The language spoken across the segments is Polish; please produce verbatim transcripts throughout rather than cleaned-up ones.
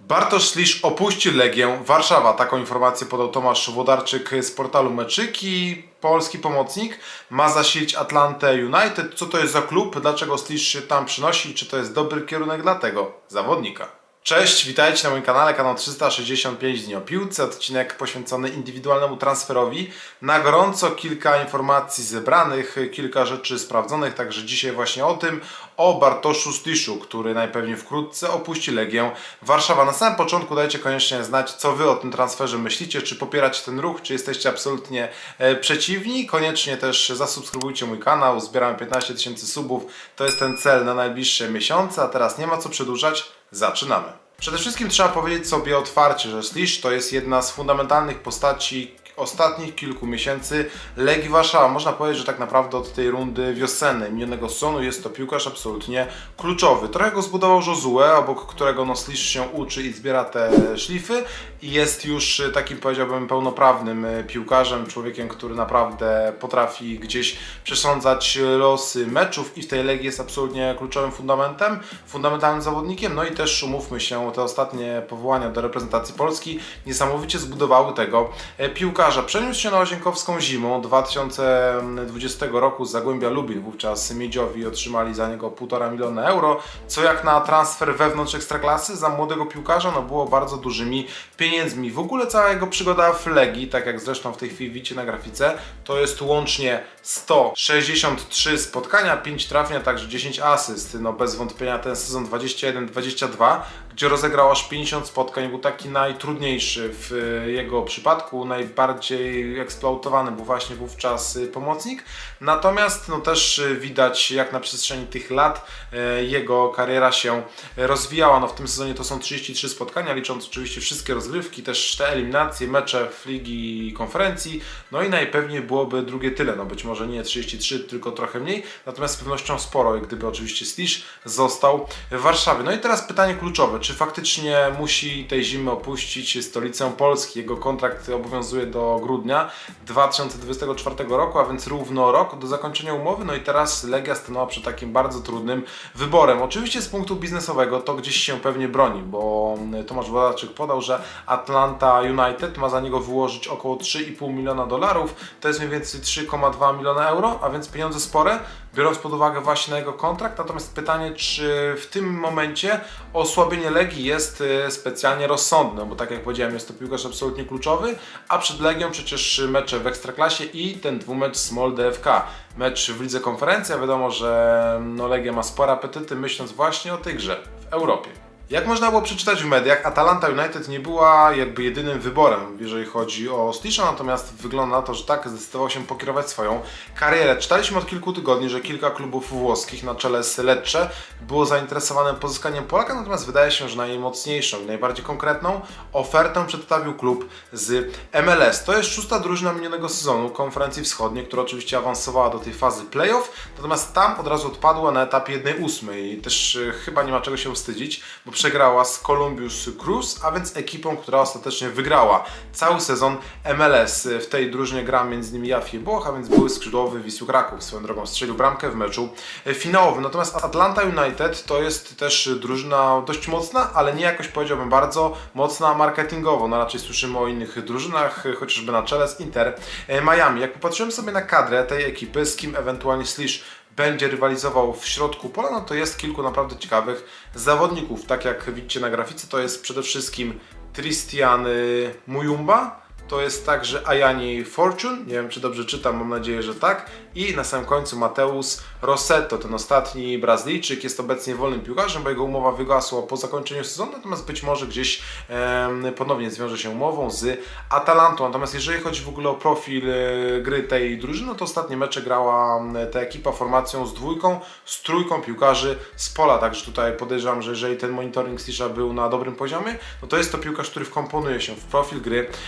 Bartosz Slisz opuścił Legię Warszawa. Taką informację podał Tomasz Włodarczyk z portalu Meczyki. Polski pomocnik ma zasilić Atlantę United. Co to jest za klub? Dlaczego Slisz się tam przynosi? Czy to jest dobry kierunek dla tego zawodnika? Cześć, witajcie na moim kanale, kanał trzysta sześćdziesiąt pięć dni o piłce, odcinek poświęcony indywidualnemu transferowi. Na gorąco kilka informacji zebranych, kilka rzeczy sprawdzonych, także dzisiaj właśnie o tym, o Bartoszu Sliszu, który najpewniej wkrótce opuści Legię Warszawa. Na samym początku dajcie koniecznie znać, co Wy o tym transferze myślicie, czy popieracie ten ruch, czy jesteście absolutnie e, przeciwni. Koniecznie też zasubskrybujcie mój kanał, zbieramy piętnaście tysięcy subów, to jest ten cel na najbliższe miesiące, a teraz nie ma co przedłużać, zaczynamy. Przede wszystkim trzeba powiedzieć sobie otwarcie, że Slisz to jest jedna z fundamentalnych postaci ostatnich kilku miesięcy Legii Warszawa. Można powiedzieć, że tak naprawdę od tej rundy wiosennej, minionego sezonu, jest to piłkarz absolutnie kluczowy. Trochę go zbudował Josue, obok którego no Slisz się uczy i zbiera te szlify i jest już takim, powiedziałbym, pełnoprawnym piłkarzem, człowiekiem, który naprawdę potrafi gdzieś przesądzać losy meczów i w tej Legii jest absolutnie kluczowym fundamentem, fundamentalnym zawodnikiem. No i też umówmy się, te ostatnie powołania do reprezentacji Polski niesamowicie zbudowały tego piłkarza. Przeniósł się na Łazienkowską zimą dwa tysiące dwudziestego roku z Zagłębia Lubin. Wówczas Miedziowi otrzymali za niego półtora miliona euro, co jak na transfer wewnątrz Ekstraklasy za młodego piłkarza no było bardzo dużymi pieniędzmi. W ogóle cała jego przygoda w Legii, tak jak zresztą w tej chwili widzicie na grafice, to jest łącznie sto sześćdziesiąt trzy spotkania, pięć trafień, a także dziesięć asyst. No bez wątpienia ten sezon dwadzieścia jeden dwadzieścia dwa, gdzie rozegrał aż pięćdziesiąt spotkań, był taki najtrudniejszy w jego przypadku, najbardziej eksploatowany był właśnie wówczas pomocnik. Natomiast no też widać, jak na przestrzeni tych lat jego kariera się rozwijała. No w tym sezonie to są trzydzieści trzy spotkania, licząc oczywiście wszystkie rozgrywki, też te eliminacje, mecze w Ligi i Konferencji. No i najpewniej byłoby drugie tyle, no być może nie trzydzieści trzy, tylko trochę mniej, natomiast z pewnością sporo, gdyby oczywiście Slisz został w Warszawie. No i teraz pytanie kluczowe, czy faktycznie musi tej zimy opuścić stolicę Polski? Jego kontrakt obowiązuje do grudnia dwa tysiące dwudziestego czwartego roku, a więc równo rok do zakończenia umowy. No i teraz Legia stanęła przed takim bardzo trudnym wyborem. Oczywiście z punktu biznesowego to gdzieś się pewnie broni, bo Tomasz Włodarczyk podał, że Atlanta United ma za niego wyłożyć około trzy i pół miliona dolarów, to jest mniej więcej trzy przecinek dwa miliona euro, a więc pieniądze spore, biorąc pod uwagę właśnie na jego kontrakt. Natomiast pytanie, czy w tym momencie osłabienie Legii jest specjalnie rozsądne, bo tak jak powiedziałem, jest to piłkarz absolutnie kluczowy, a przed Legią przecież mecze w Ekstraklasie i ten dwumecz z Molde F K. Mecz w Lidze Konferencji, a wiadomo, że no Legia ma spore apetyty, myśląc właśnie o tej grze w Europie. Jak można było przeczytać w mediach, Atalanta United nie była jakby jedynym wyborem, jeżeli chodzi o Slisza, natomiast wygląda na to, że tak zdecydował się pokierować swoją karierę. Czytaliśmy od kilku tygodni, że kilka klubów włoskich na czele z Lecce było zainteresowane pozyskaniem Polaka, natomiast wydaje się, że najmocniejszą i najbardziej konkretną ofertę przedstawił klub z M L S. To jest szósta drużyna minionego sezonu Konferencji Wschodniej, która oczywiście awansowała do tej fazy playoff, natomiast tam od razu odpadła na etapie jednej ósmej i też chyba nie ma czego się wstydzić, bo przegrała z Columbus Crew, a więc ekipą, która ostatecznie wygrała cały sezon M L S. W tej drużynie gra między innymi Jafie Boch, a więc były skrzydłowy Wisły Kraków. Swoją drogą strzelił bramkę w meczu finałowym. Natomiast Atlanta United to jest też drużyna dość mocna, ale nie jakoś powiedziałbym bardzo mocna marketingowo. No raczej słyszymy o innych drużynach, chociażby na czele z Inter Miami. Jak popatrzyłem sobie na kadrę tej ekipy, z kim ewentualnie Slisz będzie rywalizował w środku pola, no to jest kilku naprawdę ciekawych zawodników. Tak jak widzicie na grafice, to jest przede wszystkim Tristan Muyumba, to jest także Ayani Fortune, nie wiem czy dobrze czytam, mam nadzieję, że tak. I na samym końcu Mateus Rossetto, ten ostatni Brazylijczyk, jest obecnie wolnym piłkarzem, bo jego umowa wygasła po zakończeniu sezonu, natomiast być może gdzieś e, ponownie zwiąże się umową z Atalantą. Natomiast jeżeli chodzi w ogóle o profil e, gry tej drużyny, no to ostatnie mecze grała ta ekipa formacją z dwójką, z trójką piłkarzy z pola, także tutaj podejrzewam, że jeżeli ten monitoring Slisza był na dobrym poziomie, no to jest to piłkarz, który wkomponuje się w profil gry tej drużyny.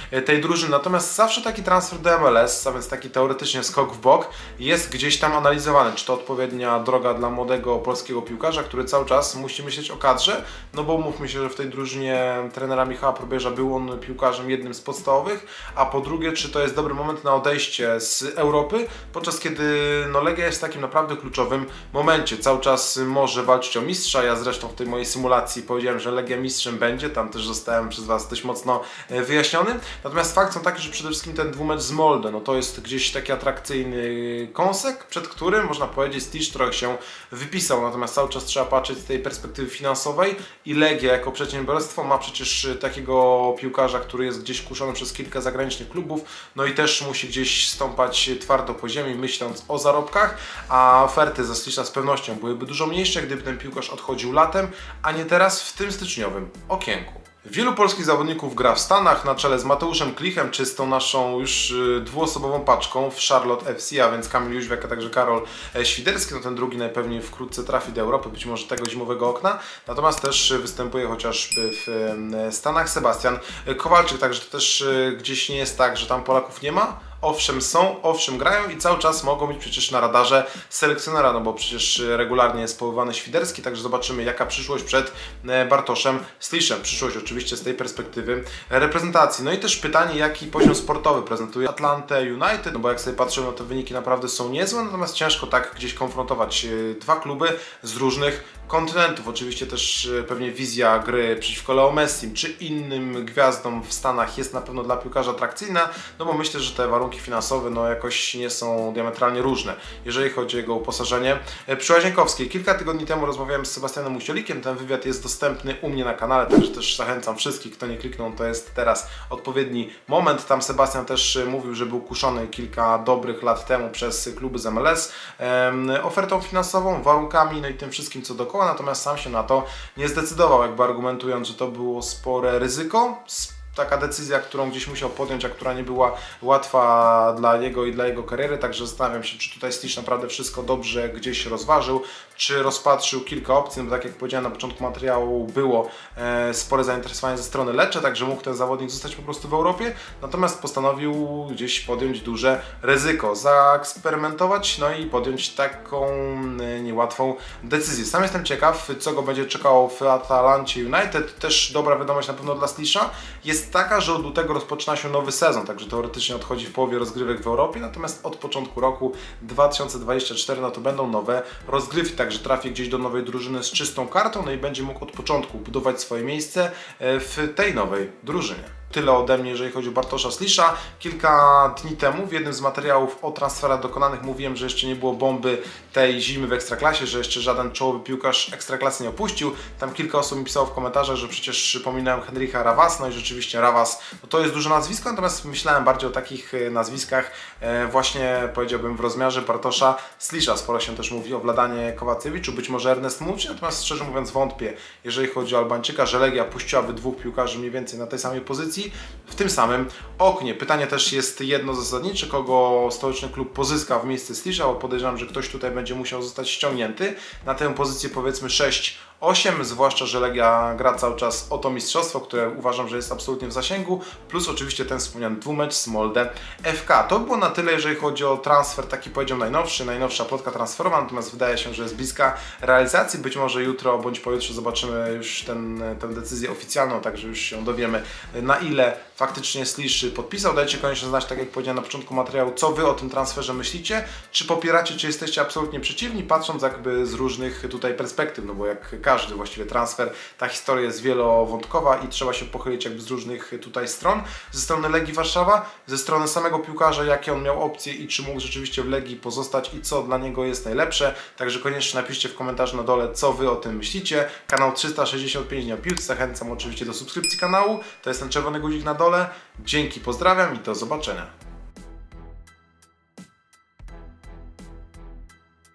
drużyny. Natomiast zawsze taki transfer do M L S, a więc taki teoretycznie skok w bok, jest gdzieś tam analizowany. Czy to odpowiednia droga dla młodego polskiego piłkarza, który cały czas musi myśleć o kadrze, no bo mówmy się, że w tej drużynie trenera Michała Probierza był on piłkarzem jednym z podstawowych, a po drugie, czy to jest dobry moment na odejście z Europy, podczas kiedy no, Legia jest w takim naprawdę kluczowym momencie. Cały czas może walczyć o mistrza. Ja zresztą w tej mojej symulacji powiedziałem, że Legia mistrzem będzie. Tam też zostałem przez Was dość mocno wyjaśniony. Natomiast fakt są taki, że przede wszystkim ten dwumecz z Molde, no to jest gdzieś taki atrakcyjny kąsek, przed którym można powiedzieć Slisz trochę się wypisał. Natomiast cały czas trzeba patrzeć z tej perspektywy finansowej i Legia jako przedsiębiorstwo ma przecież takiego piłkarza, który jest gdzieś kuszony przez kilka zagranicznych klubów, no i też musi gdzieś stąpać twardo po ziemi, myśląc o zarobkach, a oferty za Slisza z pewnością byłyby dużo mniejsze, gdyby ten piłkarz odchodził latem, a nie teraz w tym styczniowym okienku. Wielu polskich zawodników gra w Stanach na czele z Mateuszem Klichem, czy z tą naszą już dwuosobową paczką w Charlotte F C, a więc Kamil Jóźwiak, a także Karol Świderski. No ten drugi najpewniej wkrótce trafi do Europy, być może tego zimowego okna. Natomiast też występuje chociażby w Stanach Sebastian Kowalczyk, także to też gdzieś nie jest tak, że tam Polaków nie ma. Owszem są, owszem grają i cały czas mogą być przecież na radarze selekcjonera, no bo przecież regularnie jest powoływany Świderski, także zobaczymy jaka przyszłość przed Bartoszem Sliszem. Przyszłość oczywiście z tej perspektywy reprezentacji. No i też pytanie, jaki poziom sportowy prezentuje Atlantę United, no bo jak sobie patrzymy, no te wyniki naprawdę są niezłe, natomiast ciężko tak gdzieś konfrontować dwa kluby z różnych kontynentów. Oczywiście też pewnie wizja gry przeciwko Leo Messim czy innym gwiazdom w Stanach jest na pewno dla piłkarza atrakcyjna, no bo myślę, że te warunki finansowe no jakoś nie są diametralnie różne, jeżeli chodzi o jego uposażenie. Przy Łazienkowskiej kilka tygodni temu rozmawiałem z Sebastianem Musiolikiem, ten wywiad jest dostępny u mnie na kanale, także też zachęcam wszystkich, kto nie kliknął, to jest teraz odpowiedni moment. Tam Sebastian też mówił, że był kuszony kilka dobrych lat temu przez kluby z M L S em, ofertą finansową, warunkami, no i tym wszystkim co dookoła, natomiast sam się na to nie zdecydował, jakby argumentując, że to było spore ryzyko. Taka decyzja, którą gdzieś musiał podjąć, a która nie była łatwa dla jego i dla jego kariery, także zastanawiam się, czy tutaj Slisz naprawdę wszystko dobrze gdzieś rozważył, czy rozpatrzył kilka opcji, no bo tak jak powiedziałem na początku materiału, było e, spore zainteresowanie ze strony Lecce, także mógł ten zawodnik zostać po prostu w Europie, natomiast postanowił gdzieś podjąć duże ryzyko, zaeksperymentować, no i podjąć taką e, niełatwą decyzję. Sam jestem ciekaw, co go będzie czekało w Atalancie United. Też dobra wiadomość na pewno dla Slisza jest taka, że od lutego rozpoczyna się nowy sezon, także teoretycznie odchodzi w połowie rozgrywek w Europie, natomiast od początku roku dwa tysiące dwudziestego czwartego no to będą nowe rozgrywki, także trafi gdzieś do nowej drużyny z czystą kartą, no i będzie mógł od początku budować swoje miejsce w tej nowej drużynie. Tyle ode mnie, jeżeli chodzi o Bartosza Slisza. Kilka dni temu w jednym z materiałów o transferach dokonanych mówiłem, że jeszcze nie było bomby tej zimy w Ekstraklasie, że jeszcze żaden czołowy piłkarz Ekstraklasy nie opuścił. Tam kilka osób mi pisało w komentarzach, że przecież pominąłem Henryka Rawasa, no i rzeczywiście Rawas no to jest duże nazwisko, natomiast myślałem bardziej o takich nazwiskach właśnie, powiedziałbym, w rozmiarze Bartosza Slisza. Sporo się też mówi o Władanie Kowacewiczu, być może Ernest Mucci, natomiast szczerze mówiąc wątpię, jeżeli chodzi o Albańczyka, że Legia puściłaby dwóch piłkarzy mniej więcej na tej samej pozycji w tym samym oknie. Pytanie też jest jedno zasadnicze, kogo stołeczny klub pozyska w miejsce Slisza, bo podejrzewam, że ktoś tutaj będzie musiał zostać ściągnięty na tę pozycję powiedzmy sześć osiem, zwłaszcza, że Legia gra cały czas o to mistrzostwo, które uważam, że jest absolutnie w zasięgu, plus oczywiście ten wspomniany dwumecz z Molde F K. To było na tyle, jeżeli chodzi o transfer, taki powiedział najnowszy, najnowsza plotka transferowa, natomiast wydaje się, że jest bliska realizacji. Być może jutro bądź pojutrze zobaczymy już ten, tę decyzję oficjalną, także już się dowiemy, na ile faktycznie Slisz podpisał. Dajcie koniecznie znać, tak jak powiedziałem na początku materiału, co Wy o tym transferze myślicie, czy popieracie, czy jesteście absolutnie przeciwni, patrząc jakby z różnych tutaj perspektyw, no bo jak każdy właściwie transfer, ta historia jest wielowątkowa i trzeba się pochylić jakby z różnych tutaj stron. Ze strony Legii Warszawa, ze strony samego piłkarza, jakie on miał opcje i czy mógł rzeczywiście w Legii pozostać i co dla niego jest najlepsze. Także koniecznie napiszcie w komentarzu na dole, co Wy o tym myślicie. Kanał trzysta sześćdziesiąt pięć dni o piłce. Zachęcam oczywiście do subskrypcji kanału. To jest ten czerwony guzik na dole. Dzięki, pozdrawiam i do zobaczenia.